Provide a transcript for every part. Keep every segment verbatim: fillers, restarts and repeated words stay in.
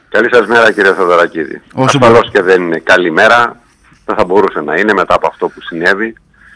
Καλή σας μέρα, κύριε Θεοδωρακίδη. Ασφαλώς και δεν είναι καλή μέρα, δεν θα μπορούσε να είναι μετά από αυτό που συνέβη.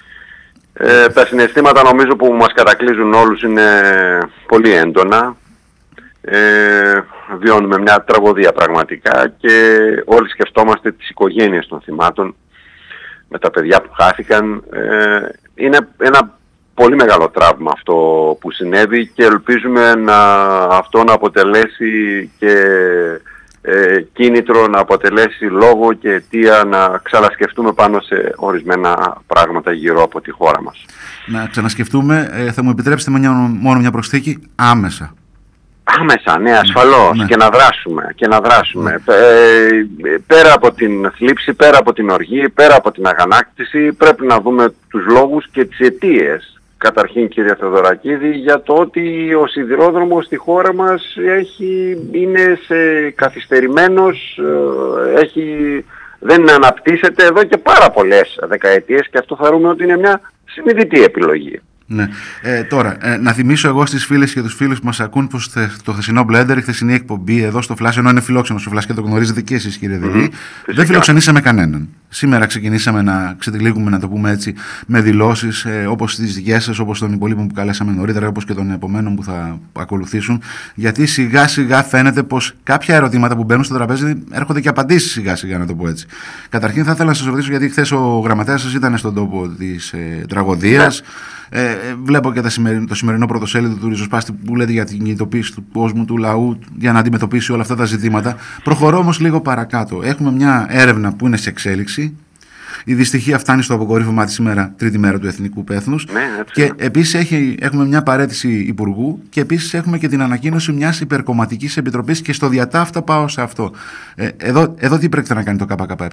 Ε, τα συναισθήματα νομίζω που μας κατακλείζουν όλους είναι πολύ έντονα. Ε, βιώνουμε μια τραγωδία πραγματικά και όλοι σκεφτόμαστε τις οικογένειες των θυμάτων με τα παιδιά που χάθηκαν. Ε, είναι ένα πολύ μεγάλο τραύμα αυτό που συνέβη και ελπίζουμε να, αυτό να αποτελέσει και ε, κίνητρο, να αποτελέσει λόγο και αιτία να ξανασκεφτούμε πάνω σε ορισμένα πράγματα γύρω από τη χώρα μας. Να ξανασκεφτούμε, ε, θα μου επιτρέψετε μια, μόνο μια προσθήκη, άμεσα. Άμεσα, ναι, ασφαλώς, ναι. Και να δράσουμε, και να δράσουμε. Ναι. Ε, πέρα από την θλίψη, πέρα από την οργή, πέρα από την αγανάκτηση, πρέπει να δούμε τους λόγους και τις αιτίες. Καταρχήν, κύριε Θεοδωρακίδη, για το ότι ο σιδηρόδρομος στη χώρα μας έχει, είναι σε καθυστερημένος, έχει, δεν αναπτύσσεται εδώ και πάρα πολλές δεκαετίες και αυτό θεωρούμε ότι είναι μια συνειδητή επιλογή. Ναι. Ε, τώρα, ε, να θυμίσω εγώ στις φίλες και τους φίλους που μας ακούν πως θε, το χθεσινό Blender, η χθεσινή εκπομπή εδώ στο Flash, ενώ είναι φιλόξενος ο Flash και το γνωρίζετε και εσείς, κύριε Δειλή, mm-hmm. δεν φιλοξενήσαμε κανέναν. Σήμερα ξεκινήσαμε να ξετυλίγουμε, να το πούμε έτσι, με δηλώσεις ε, όπως τις δικές σας, όπως των υπολείπων που καλέσαμε νωρίτερα, όπως και των επομένων που θα ακολουθήσουν. Γιατί σιγά σιγά φαίνεται πως κάποια ερωτήματα που μπαίνουν στο τραπέζι έρχονται και απαντήσεις σιγά σιγά, να το πω έτσι. Καταρχήν θα ήθελα να σας ρωτήσω, γιατί χθες ο γραμματέας σας ήταν στον τόπο της ε, τραγωδίας. Ε, βλέπω και τα σημερι... το σημερινό πρωτοσέλιδο του Ριζοσπάστη που λέτε για την κινητοποίηση του κόσμου, του λαού, για να αντιμετωπίσει όλα αυτά τα ζητήματα. Προχωρώ όμως λίγο παρακάτω. Έχουμε μια έρευνα που είναι σε εξέλιξη. Η δυστυχία φτάνει στο αποκορύφωμα τη σήμερα, τρίτη μέρα του Εθνικού Πέθνους. Ναι, και επίσης έχει, έχουμε μια παραίτηση υπουργού και επίσης έχουμε και την ανακοίνωση μιας υπερκομματικής επιτροπής και στο διατάφτα πάω σε αυτό. Ε, εδώ, εδώ τι πρέπει να κάνει το ΚΚΕ?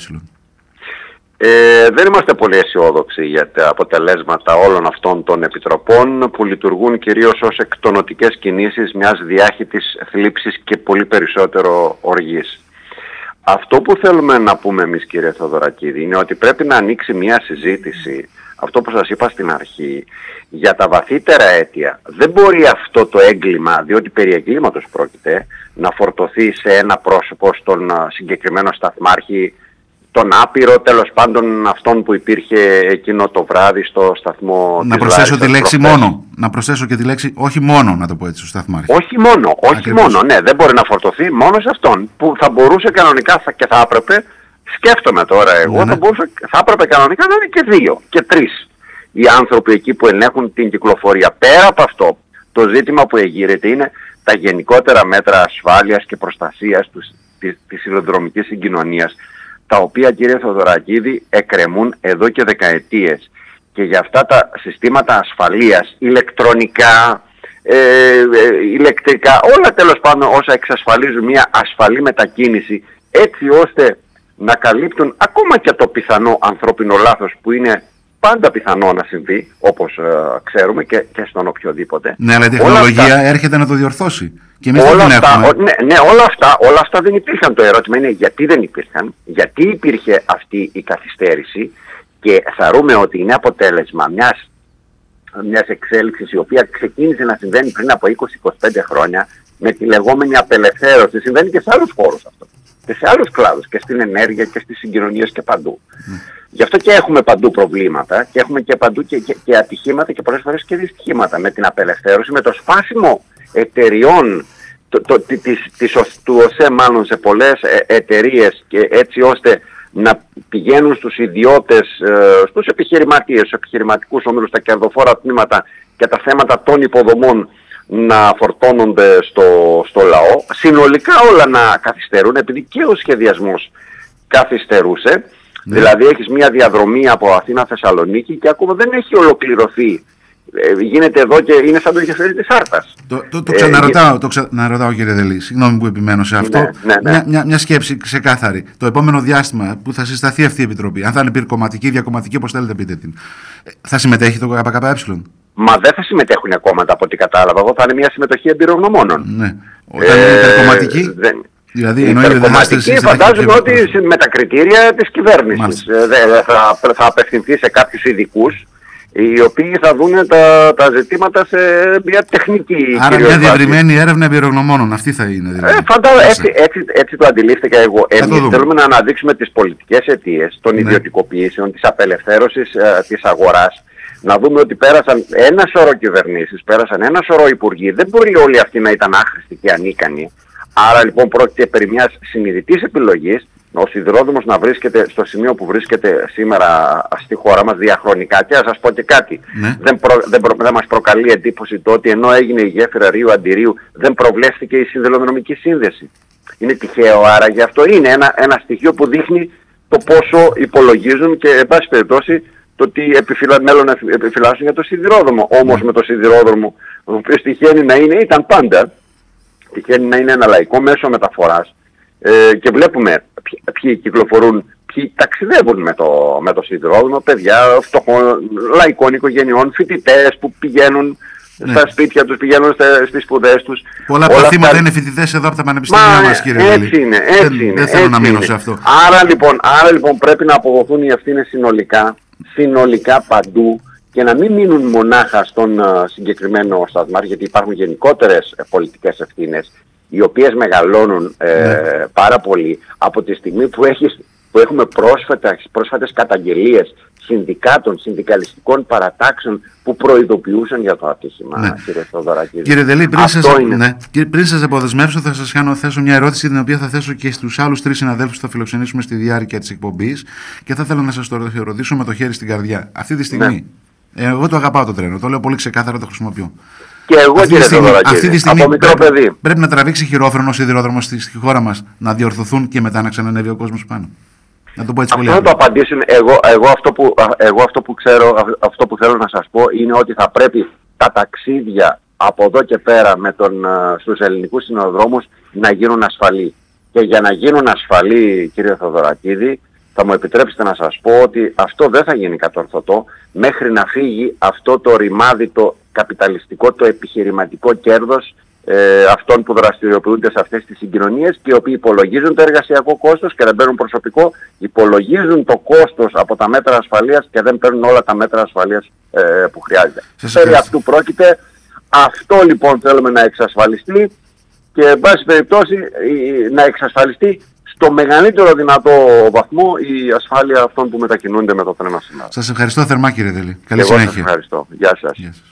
Ε, δεν είμαστε πολύ αισιόδοξοι για τα αποτελέσματα όλων αυτών των επιτροπών που λειτουργούν κυρίως ως εκτονωτικές κινήσεις μιας διάχυτης θλίψης και πολύ περισσότερο οργής. Αυτό που θέλουμε να πούμε εμείς, κύριε Θεοδωρακίδη, είναι ότι πρέπει να ανοίξει μια συζήτηση, αυτό που σας είπα στην αρχή, για τα βαθύτερα αίτια. Δεν μπορεί αυτό το έγκλημα, διότι περί εγκλήματος πρόκειται, να φορτωθεί σε ένα πρόσωπο, στον συγκεκριμένο σταθμάρχη, τον άπειρο, τέλος πάντων αυτόν που υπήρχε εκείνο το βράδυ στο σταθμό. Να προσθέσω τη λέξη προχθές. μόνο. Να προσθέσω και τη λέξη όχι μόνο, να το πω έτσι, στο σταθμάρχη. Όχι μόνο, όχι Ακριβώς. μόνο, ναι, δεν μπορεί να φορτωθεί μόνο σε αυτόν που θα μπορούσε κανονικά και θα έπρεπε, σκέφτομαι τώρα εγώ, ναι, ναι. Θα, μπορούσε, θα έπρεπε κανονικά να είναι και δύο και τρεις οι άνθρωποι εκεί που ελέγχουν την κυκλοφορία. Πέρα από αυτό, το ζήτημα που εγείρεται είναι τα γενικότερα μέτρα ασφάλειας και προστασίας τους, της, της υλοδρομικής συγκοινωνίας, τα οποία, κύριε Θεοδωρακίδη, εκκρεμούν εδώ και δεκαετίες. Και για αυτά τα συστήματα ασφαλείας, ηλεκτρονικά, ε, ε, ηλεκτρικά, όλα τέλος πάντων όσα εξασφαλίζουν μια ασφαλή μετακίνηση, έτσι ώστε να καλύπτουν ακόμα και το πιθανό ανθρώπινο λάθος που είναι πάντα πιθανό να συμβεί, όπως ε, ξέρουμε και, και στον οποιοδήποτε. Ναι, αλλά η τεχνολογία αυτά έρχεται να το διορθώσει. Και εμείς όλα, δεν αυτά, έχουμε. ο, ναι, ναι, όλα αυτά, όλα αυτά δεν υπήρχαν. Το ερώτημα είναι γιατί δεν υπήρχαν, γιατί υπήρχε αυτή η καθυστέρηση και θεωρούμε ότι είναι αποτέλεσμα μιας, μιας εξέλιξης η οποία ξεκίνησε να συμβαίνει πριν από είκοσι με είκοσι πέντε χρόνια με τη λεγόμενη απελευθέρωση. Συμβαίνει και σε άλλους χώρους αυτό. Και σε άλλους κλάδους, και στην ενέργεια και στις συγκοινωνίες και παντού. Mm. Γι' αυτό και έχουμε παντού προβλήματα και έχουμε και παντού και, και, και ατυχήματα και πολλές φορές και δυστυχήματα με την απελευθέρωση, με το σπάσιμο εταιριών το, το, της, της, του ΟΣΕ μάλλον σε πολλές ε, εταιρείες και έτσι ώστε να πηγαίνουν στους ιδιώτες, ε, στους επιχειρηματίες, στους επιχειρηματικούς ομίλους, στα κερδοφόρα τμήματα και τα θέματα των υποδομών να φορτώνονται στο, στο λαό. Συνολικά όλα να καθυστερούν επειδή και ο σχεδιασμός καθυστερούσε. Ναι. Δηλαδή έχεις μια διαδρομή από Αθήνα Θεσσαλονίκη και ακόμα δεν έχει ολοκληρωθεί. Ε, γίνεται εδώ και είναι σαν το γεφύρι της Άρτας. Το, το, το ξαναρωτάω, ε, το ξαναρωτάω κύριε Δειλή, συγγνώμη που επιμένω σε αυτό. Ναι, ναι, ναι. Μια, μια, μια σκέψη ξεκάθαρη. Το επόμενο διάστημα που θα συσταθεί αυτή η επιτροπή, αν θα είναι πυρκομματική, διακομματική, όπως θέλετε πείτε την, θα συμμετέχει το ΚΚΕ? Μα δεν θα συμμετέχουν κόμματα από ό,τι κατάλαβα. Εγώ θα είναι μια συμμετοχή εμπειρογνωμόνων. Ναι. Όταν ε, είναι υπερκομματική. Δεν... Δηλαδή, η υπερκομματική φαντάζομαι ότι με τα κριτήρια της κυβέρνησης ε, θα, θα απευθυνθεί σε κάποιους ειδικούς οι οποίοι θα δουν τα, τα ζητήματα σε μια τεχνική. Άρα μια διευρυμένη έρευνα εμπειρογνωμόνων, αυτή θα είναι δηλαδή. Ε, φαντάζομαι, έτσι, έτσι, έτσι το αντιλήφθηκα εγώ. Εμείς θέλουμε να αναδείξουμε τις πολιτικές αιτίες των ναι. ιδιωτικοποιήσεων, της απελευθέρωσης ε, της αγοράς. Να δούμε ότι πέρασαν ένα σωρό κυβερνήσεις, πέρασαν ένα σωρό υπουργοί. Δεν μπορεί όλοι αυτοί να ήταν άχρηστοι και ανίκανοι. Άρα λοιπόν πρόκειται περί μιας συνειδητής επιλογής ο σιδηρόδρομος να βρίσκεται στο σημείο που βρίσκεται σήμερα στη χώρα μας διαχρονικά. Και να σας πω και κάτι, ναι. δεν, προ, δεν, προ, δεν μας προκαλεί εντύπωση το ότι ενώ έγινε η γέφυρα Ρίου-Αντιρίου δεν προβλέφθηκε η σιδηροδρομική σύνδεση. Είναι τυχαίο άρα γι' αυτό είναι ένα, ένα στοιχείο που δείχνει το πόσο υπολογίζουν και εν πάση περιπτώσει το ότι επιφυλα, μέλλον επιφυλάσσουν για το σιδηρόδρομο. Όμως ναι. με το σιδηρόδρομο, ο οποίος τυχαίνει να είναι, ήταν πάντα, τυχαίνει να είναι ένα λαϊκό μέσο μεταφοράς. Ε, και βλέπουμε ποιοι, ποιοι κυκλοφορούν, ποιοι ταξιδεύουν με το, με το σιδηρόδρομο, παιδιά φτωχών, λαϊκών οικογενειών, φοιτητές που πηγαίνουν ναι. στα σπίτια τους, πηγαίνουν στις σπουδές τους. Πολλά από τα θύματα είναι φοιτητές εδώ από τα πανεπιστήμια μας, κύριε Βέλη. Έτσι είναι, έτσι δεν, είναι. Δεν θέλω έτσι να μείνω είναι. σε αυτό. Άρα λοιπόν, άρα λοιπόν πρέπει να αποδοθούν οι ευθύνες συνολικά, συνολικά παντού και να μην μείνουν μονάχα στον uh, συγκεκριμένο σταθμάρχη, γιατί υπάρχουν γενικότερες uh, πολιτικές ευθύνες, οι οποίες μεγαλώνουν ε, ναι. πάρα πολύ από τη στιγμή που, έχεις, που έχουμε πρόσφατες, πρόσφατες καταγγελίες συνδικάτων, συνδικαλιστικών παρατάξεων που προειδοποιούσαν για το ατύχημα, ναι. κύριε Θοδωρακίδη. Κύριε Δελή, πριν σας, ναι, πριν σας αποδεσμεύσω θα σας κάνω, θέσω μια ερώτηση την οποία θα θέσω και στους άλλους τρεις συναδέλφους που θα φιλοξενήσουμε στη διάρκεια της εκπομπής και θα ήθελα να σας το ρωτήσω με το χέρι στην καρδιά. Αυτή τη στιγμή, ναι. εγώ το αγαπάω το τρένο, το λέω πολύ ξεκάθαρα, το χρησιμοποιώ. Και εγώ αυτή κύριε Θοδωρακίδη, αυτή τη στιγμή από μικρό πρέπει, παιδί. Πρέπει να τραβήξει χειρόφρενο ο σιδηρόδρομος στη, στη χώρα μας να διορθωθούν και μετά να ξανανεύει ο κόσμος πάνω. Να το πω έτσι αυτό πολύ. Θα το απαντήσουν. Εγώ, εγώ, αυτό που, εγώ αυτό που ξέρω, αυτό που θέλω να σας πω είναι ότι θα πρέπει τα ταξίδια από εδώ και πέρα με τον, στους ελληνικούς συνοδρόμους να γίνουν ασφαλή. Και για να γίνουν ασφαλή, κύριε Θοδωρακίδη, θα μου επιτρέψετε να σας πω ότι αυτό δεν θα γίνει κατορθωτό μέχρι να φύγει αυτό το ρημάδι, το καπιταλιστικό, το επιχειρηματικό κέρδος ε, αυτών που δραστηριοποιούνται σε αυτές τις συγκοινωνίες και οι οποίοι υπολογίζουν το εργασιακό κόστος και δεν παίρνουν προσωπικό, υπολογίζουν το κόστος από τα μέτρα ασφαλείας και δεν παίρνουν όλα τα μέτρα ασφαλείας ε, που χρειάζεται. Περί αυτού πρόκειται. Αυτό λοιπόν θέλουμε να εξασφαλιστεί και εν πάση περιπτώσει να εξασφαλιστεί στο μεγαλύτερο δυνατό βαθμό η ασφάλεια αυτών που μετακινούνται με το τρένο σήμερα. Σας ευχαριστώ θερμά κύριε Δελή. Καλή Εγώ συνέχεια. Σας ευχαριστώ. Γεια σας. Γεια σας.